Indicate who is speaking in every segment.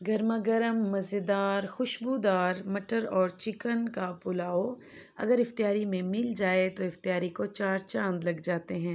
Speaker 1: गर्मा गर्म मज़ेदार खुशबूदार मटर और चिकन का पुलाव अगर इफ्तियारी में मिल जाए तो इफ्तियारी को चार चांद लग जाते हैं।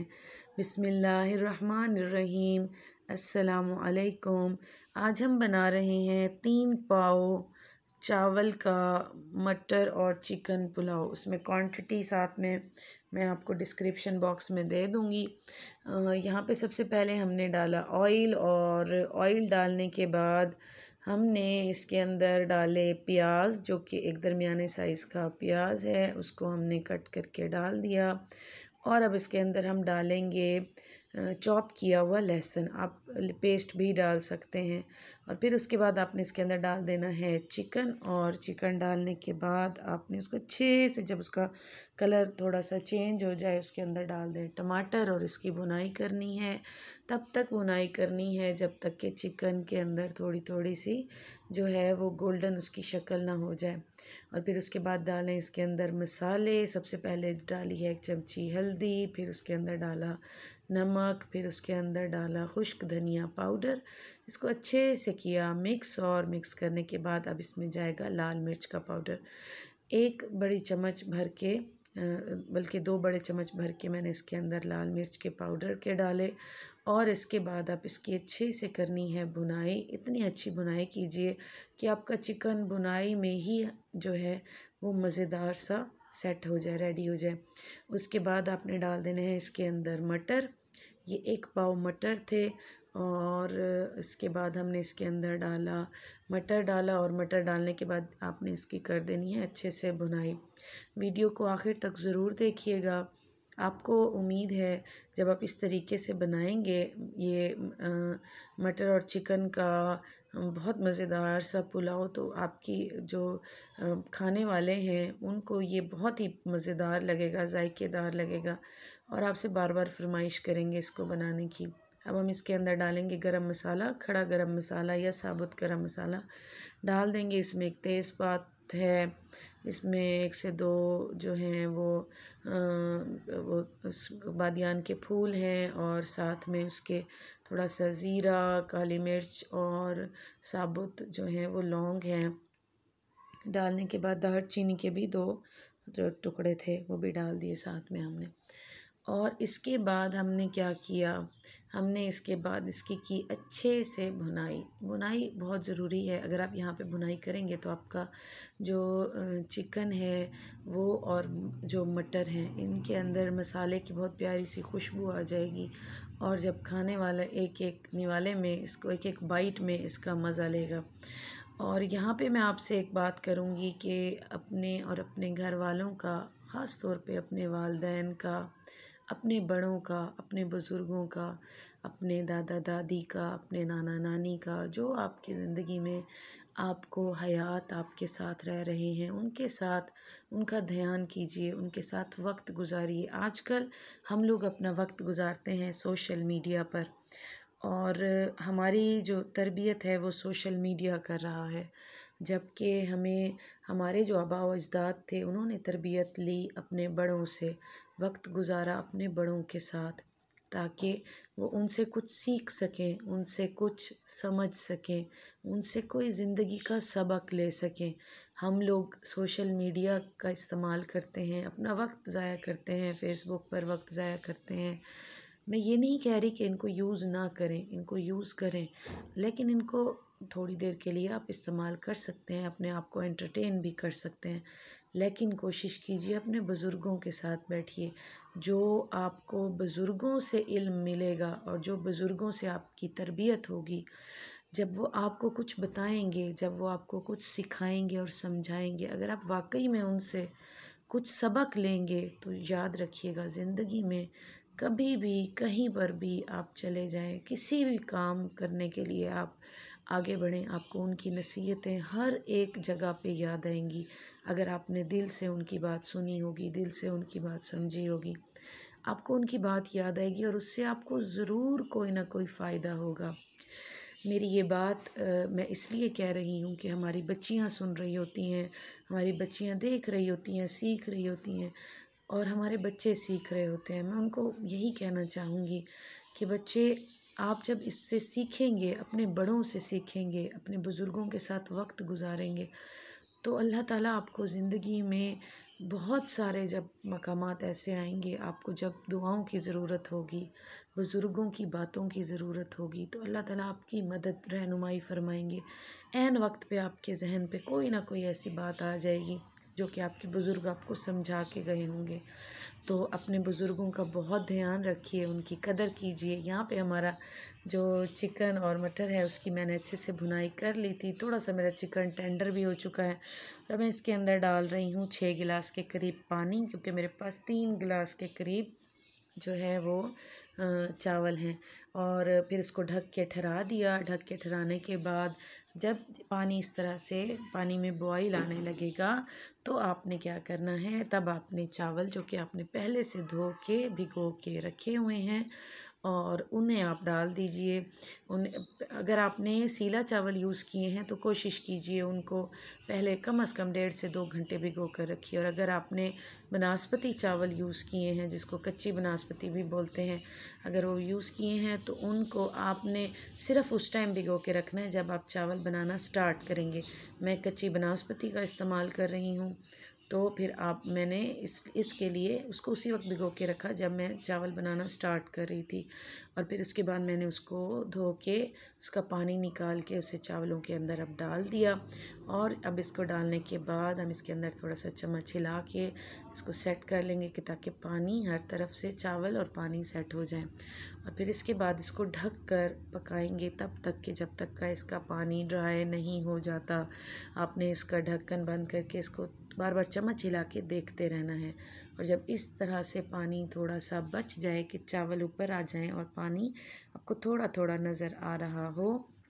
Speaker 1: बिस्मिल्लाहिर्रहमानिर्रहीम। अस्सलामु अलैकुम। आज हम बना रहे हैं 3 पाव चावल का मटर और चिकन पुलाव। उसमें क्वांटिटी साथ में मैं आपको डिस्क्रिप्शन बॉक्स में दे दूँगी। यहाँ पे सबसे पहले हमने डाला ऑयल और ऑयल डालने के बाद हमने इसके अंदर डाले प्याज, जो कि एक दरमियाने साइज़ का प्याज है, उसको हमने कट करके डाल दिया। और अब इसके अंदर हम डालेंगे चॉप किया हुआ लहसुन, आप पेस्ट भी डाल सकते हैं। और फिर उसके बाद आपने इसके अंदर डाल देना है चिकन, और चिकन डालने के बाद आपने उसको अच्छे से, जब उसका कलर थोड़ा सा चेंज हो जाए, उसके अंदर डाल दें टमाटर और इसकी भुनाई करनी है। तब तक भुनाई करनी है जब तक कि चिकन के अंदर थोड़ी थोड़ी सी जो है वो गोल्डन उसकी शक्ल ना हो जाए। और फिर उसके बाद डालें इसके अंदर मसाले। सबसे पहले डाली है 1 चमची हल्दी, फिर उसके अंदर डाला नमक, फिर उसके अंदर डाला खुश्क धनिया पाउडर। इसको अच्छे से किया मिक्स, और मिक्स करने के बाद अब इसमें जाएगा लाल मिर्च का पाउडर। 1 बड़ी चम्मच भर के, बल्कि 2 बड़े चम्मच भर के मैंने इसके अंदर लाल मिर्च के पाउडर के डाले। और इसके बाद आप इसकी अच्छे से करनी है भुनाई। इतनी अच्छी भुनाई कीजिए कि आपका चिकन भुनाई में ही जो है वो मज़ेदार सा सेट हो जाए, रेडी हो जाए। उसके बाद आपने डाल देने हैं इसके अंदर मटर। ये 1 पाव मटर थे। और इसके बाद हमने इसके अंदर मटर डाला, और मटर डालने के बाद आपने इसकी कर देनी है अच्छे से भुनाई। वीडियो को आखिर तक ज़रूर देखिएगा। आपको उम्मीद है जब आप इस तरीके से बनाएंगे ये मटर और चिकन का बहुत मज़ेदार सा पुलाव, तो आपकी जो खाने वाले हैं उनको ये बहुत ही मज़ेदार लगेगा, जायकेदार लगेगा, और आपसे बार बार फरमाइश करेंगे इसको बनाने की। अब हम इसके अंदर डालेंगे गरम मसाला, खड़ा गरम मसाला या साबुत गरम मसाला डाल देंगे। इसमें एक तेज़पात है, इसमें 1 से 2 जो हैं वो बादियान के फूल हैं, और साथ में उसके थोड़ा सा ज़ीरा, काली मिर्च और साबुत जो हैं वो लौंग हैं। डालने के बाद दालचीनी के भी 2 जो टुकड़े थे वो भी डाल दिए साथ में हमने। और इसके बाद हमने क्या किया, हमने इसके बाद इसकी की अच्छे से भुनाई। भुनाई बहुत ज़रूरी है। अगर आप यहाँ पे भुनाई करेंगे तो आपका जो चिकन है वो और जो मटर हैं इनके अंदर मसाले की बहुत प्यारी सी खुशबू आ जाएगी, और जब खाने वाला एक एक निवाले में इसको, एक एक बाइट में इसका मज़ा लेगा। और यहाँ पे मैं आपसे एक बात करूँगी कि अपने और अपने घर वालों का, ख़ास तौर पे अपने वालिदैन का, अपने बड़ों का, अपने बुज़ुर्गों का, अपने दादा दादी का, अपने नाना नानी का, जो आपकी ज़िंदगी में आपको हयात आपके साथ रह रहे हैं, उनके साथ उनका ध्यान कीजिए, उनके साथ वक्त गुजारिए। आजकल हम लोग अपना वक्त गुजारते हैं सोशल मीडिया पर, और हमारी जो तरबियत है वो सोशल मीडिया कर रहा है, जबकि हमें हमारे जो आबा व अजदाद थे उन्होंने तरबियत ली अपने बड़ों से, वक्त गुजारा अपने बड़ों के साथ, ताकि वो उनसे कुछ सीख सकें, उनसे कुछ समझ सकें, उनसे कोई ज़िंदगी का सबक ले सकें। हम लोग सोशल मीडिया का इस्तेमाल करते हैं, अपना वक्त ज़ाया करते हैं, फ़ेसबुक पर वक्त ज़ाया करते हैं। मैं ये नहीं कह रही कि इनको यूज़ ना करें, इनको यूज़ करें, लेकिन इनको थोड़ी देर के लिए आप इस्तेमाल कर सकते हैं, अपने आप को एंटरटेन भी कर सकते हैं। लेकिन कोशिश कीजिए अपने बुज़ुर्गों के साथ बैठिए। जो आपको बुज़ुर्गों से इल्म मिलेगा और जो बुज़ुर्गों से आपकी तरबियत होगी, जब वो आपको कुछ बताएंगे, जब वो आपको कुछ सिखाएंगे और समझाएंगे, अगर आप वाकई में उनसे कुछ सबक लेंगे, तो याद रखिएगा ज़िंदगी में कभी भी कहीं पर भी आप चले जाएं, किसी भी काम करने के लिए आप आगे बढ़ें, आपको उनकी नसीहतें हर एक जगह पे याद आएंगी, अगर आपने दिल से उनकी बात सुनी होगी, दिल से उनकी बात समझी होगी, आपको उनकी बात याद आएगी, और उससे आपको ज़रूर कोई ना कोई फ़ायदा होगा। मेरी ये बात मैं इसलिए कह रही हूँ कि हमारी बच्चियाँ सुन रही होती हैं, हमारी बच्चियाँ देख रही होती हैं, सीख रही होती हैं, और हमारे बच्चे सीख रहे होते हैं। मैं उनको यही कहना चाहूँगी कि बच्चे, आप जब इससे सीखेंगे, अपने बड़ों से सीखेंगे, अपने बुज़ुर्गों के साथ वक्त गुजारेंगे, तो अल्लाह ताला आपको ज़िंदगी में बहुत सारे जब मकामात ऐसे आएंगे, आपको जब दुआओं की ज़रूरत होगी, बुज़ुर्गों की बातों की ज़रूरत होगी, तो अल्लाह ताला आपकी मदद रहनुमाई फ़रमाएंगे। ऐन वक्त पे आपके जहन पे कोई ना कोई ऐसी बात आ जाएगी जो कि आपके बुज़ुर्ग आपको समझा के गए होंगे। तो अपने बुज़ुर्गों का बहुत ध्यान रखिए, उनकी कदर कीजिए। यहाँ पे हमारा जो चिकन और मटर है उसकी मैंने अच्छे से भुनाई कर ली थी। थोड़ा सा मेरा चिकन टेंडर भी हो चुका है। अब मैं इसके अंदर डाल रही हूँ 6 गिलास के करीब पानी, क्योंकि मेरे पास 3 गिलास के करीब जो है वो चावल हैं। और फिर इसको ढक के ठहरा दिया। ढक के ठहराने के बाद जब पानी इस तरह से पानी में बॉईल आने लगेगा, तो आपने क्या करना है, तब आपने चावल जो कि आपने पहले से धो के भिगो के रखे हुए हैं और उन्हें आप डाल दीजिए। उन अगर आपने सीला चावल यूज़ किए हैं तो कोशिश कीजिए उनको पहले कम से कम 1.5 से 2 घंटे भिगो कर रखिए। और अगर आपने बनास्पति चावल यूज़ किए हैं, जिसको कच्ची बनास्पति भी बोलते हैं, अगर वो यूज़ किए हैं तो उनको आपने सिर्फ़ उस टाइम भिगो के रखना है जब आप चावल बनाना स्टार्ट करेंगे। मैं कच्ची बनास्पति का इस्तेमाल कर रही हूँ, तो फिर मैंने इसके लिए उसको उसी वक्त भिगो के रखा जब मैं चावल बनाना स्टार्ट कर रही थी। और फिर उसके बाद मैंने उसको धो के उसका पानी निकाल के उसे चावलों के अंदर अब डाल दिया। और अब इसको डालने के बाद हम इसके अंदर थोड़ा सा चम्मच हिला के इसको सेट कर लेंगे कि ताकि पानी हर तरफ से चावल और पानी सेट हो जाए। और फिर इसके बाद इसको ढक कर पकाएंगे तब तक कि जब तक का इसका पानी ड्राई नहीं हो जाता। आपने इसका ढक्कन बंद करके इसको बार बार चम्मच हिला के देखते रहना है। और जब इस तरह से पानी थोड़ा सा बच जाए कि चावल ऊपर आ जाएं और पानी आपको थोड़ा थोड़ा नज़र आ रहा हो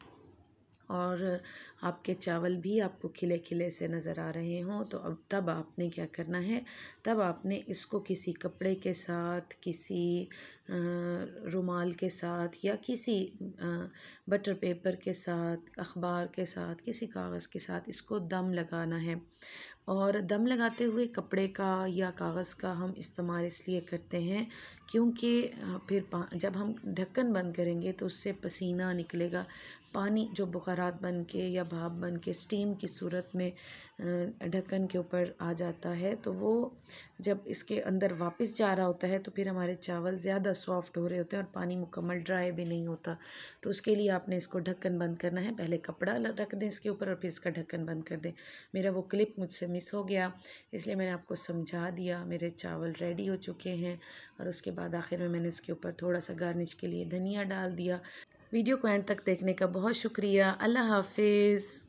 Speaker 1: और आपके चावल भी आपको खिले खिले से नज़र आ रहे हों, तो अब तब आपने क्या करना है, तब आपने इसको किसी कपड़े के साथ, किसी रुमाल के साथ या किसी बटर पेपर के साथ, अखबार के साथ, किसी कागज़ के साथ इसको दम लगाना है। और दम लगाते हुए कपड़े का या कागज़ का हम इस्तेमाल इसलिए करते हैं क्योंकि फिर जब हम ढक्कन बंद करेंगे तो उससे पसीना निकलेगा। पानी जो बुखारात बन के या भाप बन के स्टीम की सूरत में ढक्कन के ऊपर आ जाता है, तो वो जब इसके अंदर वापस जा रहा होता है तो फिर हमारे चावल ज़्यादा सॉफ्ट हो रहे होते हैं और पानी मुकम्मल ड्राई भी नहीं होता। तो उसके लिए आपने इसको ढक्कन बंद करना है। पहले कपड़ा रख दें इसके ऊपर और फिर इसका ढक्कन बंद कर दें। मेरा वो क्लिप मुझसे मिस हो गया, इसलिए मैंने आपको समझा दिया। मेरे चावल रेडी हो चुके हैं और उसके बाद आखिर में मैंने इसके ऊपर थोड़ा सा गार्निश के लिए धनिया डाल दिया। वीडियो को एंड तक देखने का बहुत शुक्रिया। अल्लाह हाफिज़।